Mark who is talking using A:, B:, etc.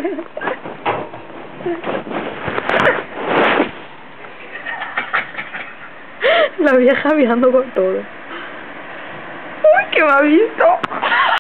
A: La vieja mirando por todo.
B: ¡Uy, que me ha visto!